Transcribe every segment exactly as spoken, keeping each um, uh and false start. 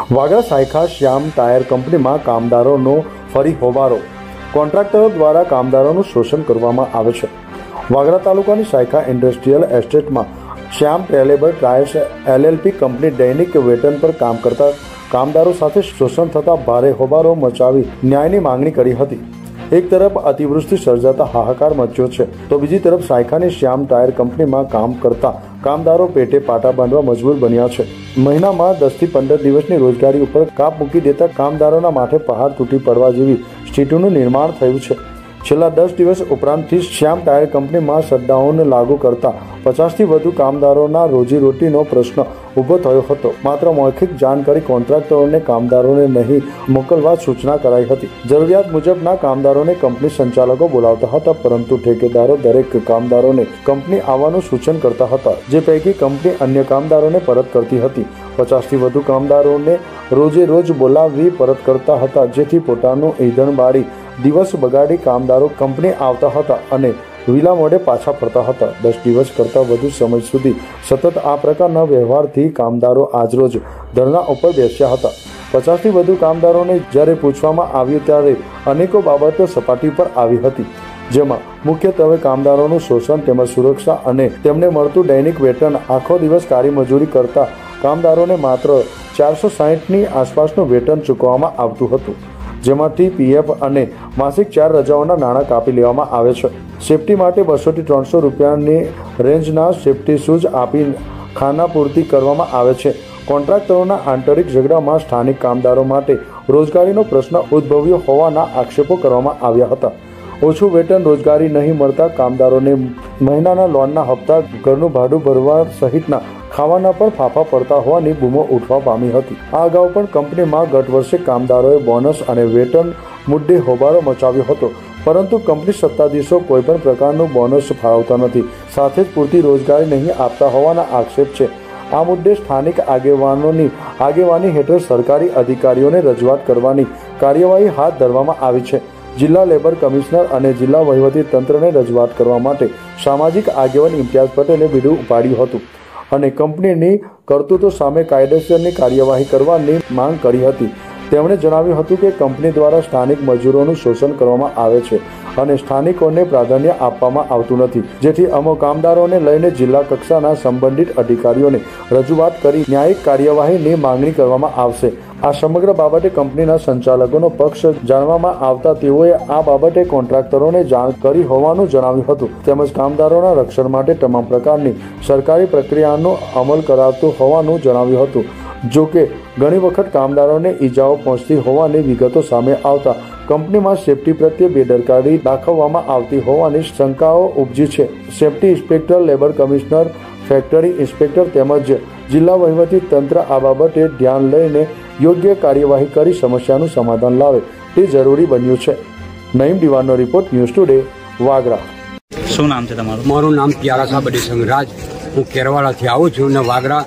વાગરા સાયખા શ્યામ tyre કંપનીમાં કામદારોનો ફરી હોબાળો. કોન્ટ્રાક્ટરો દ્વારા કામદારોનું શોષણ કરવામાં આવે છે. વાગરા તાલુકાની સાયખા ઇન્ડસ્ટ્રીયલ એસ્ટેટમાં શ્યામ ટેલેબર ટાયર્સ એલએલપી કંપની દૈનિક વેતન પર કામ કરતા કામદારો સાથે શોષણ થતા ભારે હોબાળો મચાવી ન્યાયની માંગણી કરી હતી. એક તરફ અતિવૃષ્ટિ સર્જાતા હાહાકાર મચ્યો છે, તો બીજી તરફ સાયખાની શ્યામ ટાયર કંપનીમાં કામ કરતા કામદારો પેટે પાટા બાંધવા મજબૂર બન્યા છે. મહિનામાં દસ થી પંદર દિવસની રોજગારી ઉપર કાપ મૂકી દેતા કામદારોના માથે પહાડ તૂટી પડવા જેવી સ્થિતિનું નિર્માણ થયું છે. છેલ્લા દસ દિવસ ઉપરાંતથી શ્યામ ટાયર કંપનીમાં શટડાઉન લાગુ કરતા પચાસથી વધુ કામદારોના રોજીરોટીનો પ્રશ્ન ઊભો થયો હતો. માત્ર મૌખિક જાણકારી કોન્ટ્રાક્ટરોને કામદારોને નહીં મોકલવા સૂચના કરાઈ હતી. જરૂરિયાત મુજબના કામદારોને કંપની સંચાલકો બોલાવતા હતા, પરંતુ ઠેકેદારો દરેક કામદારોને કંપની આવવાનું સૂચન કરતા હતા, જે પૈકી કંપની અન્ય કામદારોને પરત કરતી હતી. પચાસથી વધુ કામદારોને રોજે રોજ બોલાવી પરત કરતા હતા, જેથી પોતાનું ઈંધણ બાળી દિવસ બગાડી કામદારો કંપની આવતા હતા અને વિલા મોડે પાછા ફરતા હતા. દસ દિવસ કરતાં વધુ સમય સુધી સતત આ પ્રકારના વ્યવહારથી કામદારો આજરોજ ધરણા ઉપર બેસ્યા હતા. પચાસથી વધુ કામદારોને જ્યારે પૂછવામાં આવ્યું ત્યારે અનેકો બાબતો સપાટી પર આવી હતી, જેમાં મુખ્યત્વે કામદારોનું શોષણ તેમજ સુરક્ષા અને તેમને મળતું દૈનિક વેતન. આખો દિવસ કાળી મજૂરી કરતા કામદારોને માત્ર ચારસો સાહીઠની આસપાસનું વેતન ચૂકવવામાં આવતું હતું, જેમાંથી પીએફ અને માસિક ચાર રજાઓના નાણાં કાપી લેવામાં આવે છે. સેફટી માટે બસોથી ત્રણસો રૂપિયાની રેન્જના સેફટી શૂઝ આપી ખાનાપૂર્તિ કરવામાં આવે છે. કોન્ટ્રાક્ટરોના આંતરિક ઝઘડામાં સ્થાનિક કામદારો માટે રોજગારીનો પ્રશ્ન ઉદ્ભવ્યો હોવાના આક્ષેપો કરવામાં આવ્યા હતા. ઓછું વેતન, રોજગારી નહીં મળતા કામદારોને મહિનાના લોનના હપ્તા, ઘરનું ભાડું ભરવા સહિતના ખાવાના પર ફાફા પડતા હોવાની બૂમો ઉઠવા પામી હતી. આ અગાઉ પણ કંપનીમાં ગત વર્ષે કામદારોએ બોનસ અને વેતન મુદ્દે હોબાળો મચાવ્યો હતો, પરંતુ કંપની સત્તાધીશો કોઈપણ પ્રકારનું બોનસ ફાળવતા નથી, સાથે જ પૂરતી રોજગારી નહીં આપતા હોવાના આક્ષેપ છે. આ મુદ્દે સ્થાનિક આગેવાનોની આગેવાની હેઠળ સરકારી અધિકારીઓને રજૂઆત કરવાની કાર્યવાહી હાથ ધરવામાં આવી છે. જિલ્લા લેબર કમિશનર અને જિલ્લા વહીવટી તંત્રને રજૂઆત કરવા માટે સામાજિક આગેવાન ઇમ્તિયાઝ પટેલે બીડું ઉપાડ્યું હતું અને કંપનીની કરતૂતો સામે કાયદેસરની કાર્યવાહી કરવાની માંગ કરી હતી. તેમણે જણાવ્યું હતું કે કંપની દ્વારા સ્થાનિક મજૂરોનું શોષણ કરવામાં આવે છે અને સ્થાનિકોને પ્રાધાન્ય આપવામાં આવતું નથી, જેથી અમુક કામદારોને લઈને જિલ્લા કક્ષાના સંબંધિત અધિકારીઓને રજૂઆત કરી ન્યાયિક કાર્યવાહીની માંગણી કરવામાં આવશે. આ સમગ્ર બાબતે કંપનીના સંચાલકોનો પક્ષ જાણવામાં આવતા તેઓએ આ બાબતે કોન્ટ્રાક્ટરોને જાણ કરી હોવાનું જણાવ્યું હતું, તેમજ કામદારોના રક્ષણ માટે તમામ પ્રકારની સરકારી પ્રક્રિયાનો અમલ કરાવતું હોવાનું જણાવ્યું હતું. જો કે ઘણી વખત કામદારોને ઈજાઓ પહોંચતી હોવાની વિગતો સામે આવતા કંપનીમાં સેફટી પ્રત્યે બેદરકારી દાખવવામાં આવતી હોવાની શંકાઓ ઉપજી છે. Safety inspector, labour commissioner, factory inspector તેમજ જિલ્લા વહીવટી તંત્ર આ બાબતે ધ્યાન લઈને યોગ્ય કાર્યવાહી કરી સમસ્યાનું સમાધાન લાવે તે જરૂરી બન્યું છે. નઈમ દિવાનો રિપોર્ટ, ન્યૂઝ ટુડે, વાગરા. શું નામ છે તમારું? મારું નામ પ્યારા સાબડી સંઘરાજ. હું કેરવાડાથી આવું છું અને વાગરા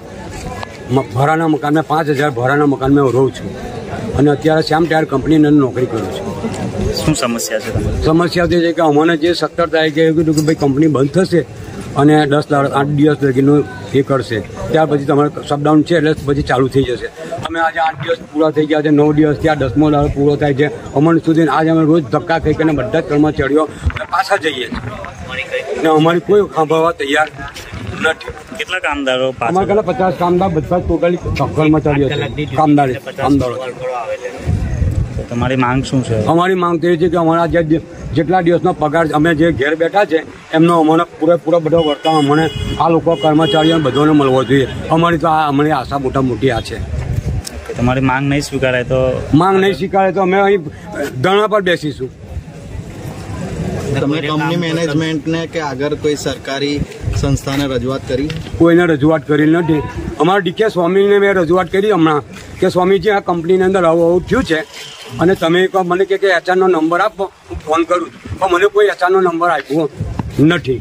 ભાડાના મકાનમાં પાંચ હજાર ભાડાના મકાનમાં હું રહું છું અને અત્યારે શ્યામ ટાયર કંપનીની નોકરી કરું છું. શું સમસ્યા છે તમારી? સમસ્યા તે છે કે અમને જે સત્તર તારીખે એવું કીધું કે ભાઈ કંપની બંધ થશે અને દસ આઠ દિવસ લગીનું એ કરશે, ત્યાર પછી તમારે શટડાઉન છે એટલે પછી ચાલુ થઈ જશે. અમે આજે આઠ દિવસ પૂરા થઈ ગયા છે, નવ દિવસ ત્યાં દસમો દાડો પૂરો થાય છે. અમને સુધી આજે અમે રોજ ધક્કા ખાઈ કરીને બધા જ કર્મચારીઓ પાછા જઈએ છીએ ને અમારી કોઈ સાંભળવા તૈયાર નથી. કેટલા કામદારો? અમારા પેલા પચાસ કામદાર બધા ટોટલી કર્મચારીઓ કામદાર કામદારો. તમારી માંગ શું છે? અમારી માંગ તો એ છે કે અમારા જે જેટલા દિવસનો પગાર અમે જે ઘેર બેઠા છે એમનો અમને પૂરેપૂરો બધો વર્તાવ અમને આ લોકો કર્મચારીઓને બધાને મળવો જોઈએ. અમારી તો આ અમારી આશા મોટા મોટી આ છે. તમારી માંગ નહીં સ્વીકારાય તો? માંગ નહીં સ્વીકારાય તો અમે અહીં ધરણા પર બેસીશું. તમે કંપની મેનેજમેન્ટને કે આગળ કોઈ સરકારી સંસ્થાને રજૂઆત કરી? કોઈને રજૂઆત કરી નથી. અમારા ડીકે સ્વામીને મેં રજૂઆત કરી હમણાં કે સ્વામીજી આ કંપનીની અંદર આવું આવું થયું છે અને તમે મને કે એચઆરનો નંબર આપો, હું ફોન કરું, પણ મને કોઈ એચઆરનો નંબર આપ્યો નથી.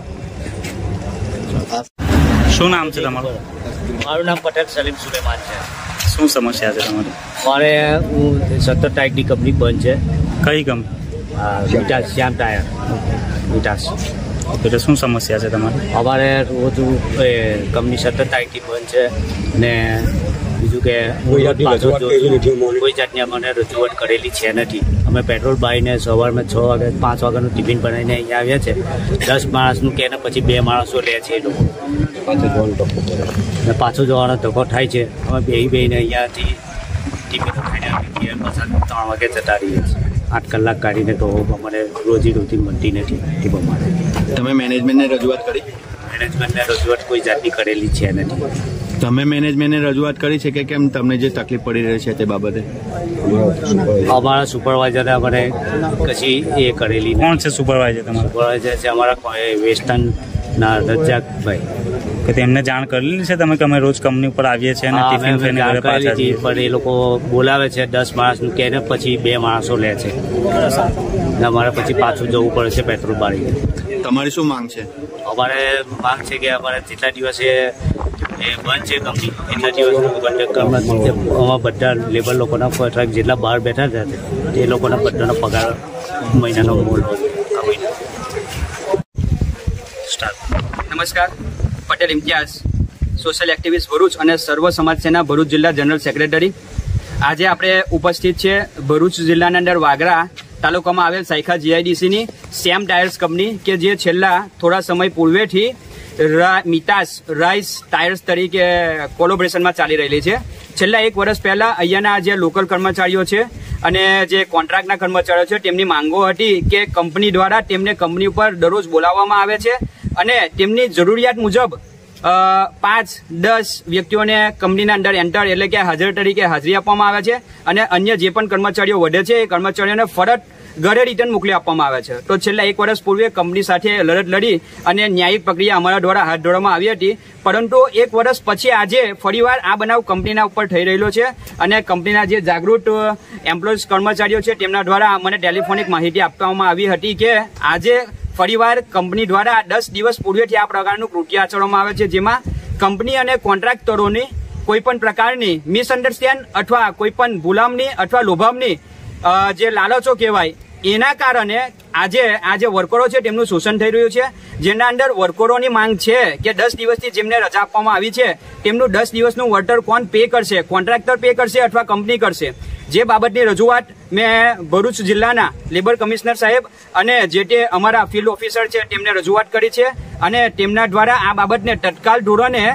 શું નામ છે તમારું? મારું નામ પટેલ સલીમ સુલેમાન છે. શું સમસ્યા છે તમારી? મારે હું સત્તર તારીખની કંપની બંધ છે. કઈ કંપની? વિટાસ, શ્યામ ટાયર વિટાસ. એટલે શું સમસ્યા છે તમારી? અમારે રોજ કંપની સત્તર તારીખથી બંધ છે ને બીજું બીજું કે કોઈ જાતની પાછો રજૂઆત જોશું. કરેલી નથી અમને. કોઈ જાતની અમને રજૂઆત કરેલી છે નથી. અમે પેટ્રોલ બાળીને સવારમાં છ વાગે પાંચ વાગ્યાનું ટિફિન બનાવીને અહીંયા આવ્યા છે. દસ માણસનું કે પછી બે માણસો લે છે એ લોકો, ને પાછો જવાનો ધક્કો થાય છે. અમે બે બેને અહીંયાથી ટિફિન ખાઈને ઘેર પાછા ત્રણ વાગે જતા રહીએ છીએ. આઠ કલાક કાઢીને તો અમને રોજી રોટી મળતી નથી એ પ્રમાણે. તમે મેનેજમેન્ટને રજૂઆત કરી? મેનેજમેન્ટને રજૂઆત કોઈ જાતની કરેલી છે નથી. તમે મેનેજમેન્ટને રજૂઆત કરી છે કે કેમ તમને જે તકલીફ પડી રહી છે તે બાબતે? અમારા સુપરવાઇઝરે અમને કશી એ કરેલી કોણ છે સુપરવાઇઝર તમારા? સુપરવાઇઝર છે અમારા વેસ્ટર્ન ના રજાકભાઈ. કે તેમને જાણ કરેલી છે તમે કે અમે રોજ કંપની ઉપર આવીએ છીએ અને હા, ટિફિન અમે ખાઈને જાણ ઘરે પાછા કરેલી હતી, જઈએ છીએ. પણ એ લોકો બોલાવે છે દસ માણસનું કે ને પછી બે માણસો લે છે. ને અમારે પછી પાછું જવું પડે છે પેટ્રોલ બાળીને. તમારી શું માંગ છે? અમારે માંગ છે કે અમારે જેટલા દિવસે એ બંધ છે કંપની એટલા દિવસનું બંધ અમારા બધા લેબર લોકોના પગાર જેટલા બહાર બેઠા હતા તે લોકોના બધાનો પગાર મહિનાનો મૂળ નમસ્કાર, પટેલ ઇમ્તિયાઝ, સોશિયલ એક્ટિવિસ્ટ ભરૂચ અને સર્વ સમાજ સેના ભરૂચ જિલ્લા જનરલ સેક્રેટરી. આજે આપણે ઉપસ્થિત છે ભરૂચ જિલ્લાના અંદર વાગરા તાલુકામાં આવેલ સાયખા જીઆઈડીસીની શ્યામ ટાયર્સ કંપની કે જે છેલ્લા થોડા સમય પૂર્વેથી મિતાસ રાઇસ ટાયર્સ તરીકે કોલોબરેશનમાં ચાલી રહેલી છે. છેલ્લા એક વર્ષ પહેલા અહીંયાના જે લોકલ કર્મચારીઓ છે અને જે કોન્ટ્રાક્ટના કર્મચારીઓ છે તેમની માંગો હતી કે કંપની દ્વારા તેમને કંપની ઉપર દરરોજ બોલાવવામાં આવે છે અને તેમની જરૂરિયાત મુજબ પાંચ દસ વ્યક્તિઓને કંપનીના અંદર એન્ટર એટલે કે હાજર તરીકે હાજરી આપવામાં આવે છે અને અન્ય જે પણ કર્મચારીઓ વધે છે એ કર્મચારીઓને ફરજ ઘરે રિટર્ન મોકલી આપવામાં આવે છે. તો છેલ્લા એક વર્ષ પૂર્વે કંપની સાથે લડત લડી અને ન્યાયિક પ્રક્રિયા અમારા દ્વારા હાથ ધરવામાં આવી હતી, પરંતુ એક વર્ષ પછી આજે ફરીવાર આ બનાવ કંપનીના ઉપર થઈ રહેલો છે અને કંપનીના જે જાગૃત એમ્પ્લોઈઝ કર્મચારીઓ છે તેમના દ્વારા મને ટેલિફોનિક માહિતી આપવામાં આવી હતી કે આજે ફરીવાર કંપની દ્વારા દસ દિવસ પૂર્વેથી આ પ્રકારનું કૃત્ય આચરવામાં આવે છે, જેમાં કંપની અને કોન્ટ્રાક્ટરોની કોઈ પણ પ્રકારની મિસઅન્ડરસ્ટેન્ડ અથવા કોઈ પણ ગુલામની અથવા લોભામની જે લાલચો કહેવાય એના કારણે આજે આ જે વર્કરો છે તેમનું શોષણ થઈ રહ્યું છે. જેના અંદર વર્કરોની માંગ છે કે દસ દિવસથી જેમને રજા આપવામાં આવી છે તેમનું દસ દિવસનું વળતર કોણ પે કરશે, કોન્ટ્રાક્ટર પે કરશે અથવા કંપની કરશે. જે બાબતની રજૂઆત મેં ભરૂચ જિલ્લાના લેબર કમિશનર સાહેબ અને જે તે અમારા ફિલ્ડ ઓફિસર છે તેમને રજૂઆત કરી છે અને તેમના દ્વારા આ બાબતને તત્કાલ ધોરણે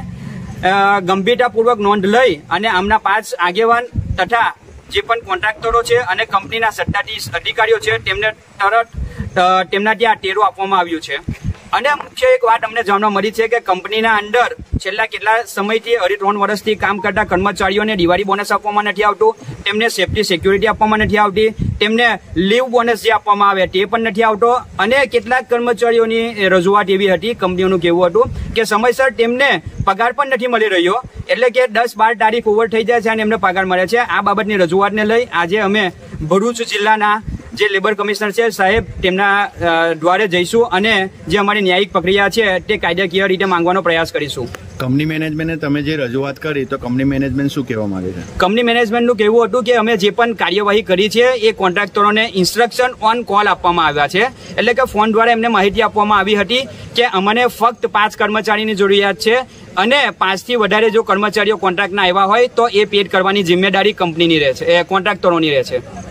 ગંભીરતાપૂર્વક નોંધ લઈ અને આમના પાંચ આગેવાન તથા જે પણ કોન્ટ્રાક્ટરો છે અને કંપનીના સત્તાધીશ અધિકારીઓ છે તેમને તરત તેમના ત્યાં ટેરો આપવામાં આવ્યું છે. અને મુખ્ય એક વાત અમને જાણવા મળી છે કે કંપનીના અંદર છેલ્લા કેટલા સમયથી અઢી ત્રણ વર્ષથી કામ કરતા કર્મચારીઓને દિવાળી બોનસ આપવામાં નથી આવતું, તેમને સેફટી સિક્યુરિટી આપવામાં નથી આવતી, તેમને લીવ બોનસ જે આપવામાં આવે તે પણ નથી આવતો. અને કેટલાક કર્મચારીઓની રજૂઆત એવી હતી, કંપનીઓનું કહેવું હતું કે સમયસર તેમને પગાર પણ નથી મળી રહ્યો, એટલે કે દસ બાર તારીખ ઓવર થઈ જાય છે અને એમને પગાર મળે છે. આ બાબતની રજૂઆતને લઈ આજે અમે ભરૂચ જિલ્લાના જે લેબર કમિશનર છે સાહેબ તેમના દ્વારે જઈશું અને જે અમારી ન્યાયિક પ્રક્રિયા છે તે કાયદાકીય રીતે માંગવાનો પ્રયાસ કરીશું. કંપની મેનેજમેન્ટને તમે જે રજૂઆત કરી તો કંપની મેનેજમેન્ટ શું કહેવા માંગે છે? કંપની મેનેજમેન્ટનું કહેવું હતું કે અમે જે પણ કાર્યવાહી કરી છે એ કોન્ટ્રાક્ટરોને ઇન્સ્ટ્રક્શન ઓન કોલ આપવામાં આવ્યા છે, એટલે કે ફોન દ્વારા એમને માહિતી આપવામાં આવી હતી કે અમને ફક્ત પાંચ કર્મચારીની જરૂરિયાત છે અને પાંચથી વધારે જો કર્મચારીઓ કોન્ટ્રાક્ટના આવ્યા હોય તો એ પેડ કરવાની જિમ્મેદારી કંપનીની રહે છે, કોન્ટ્રાક્ટરોની રહે છે.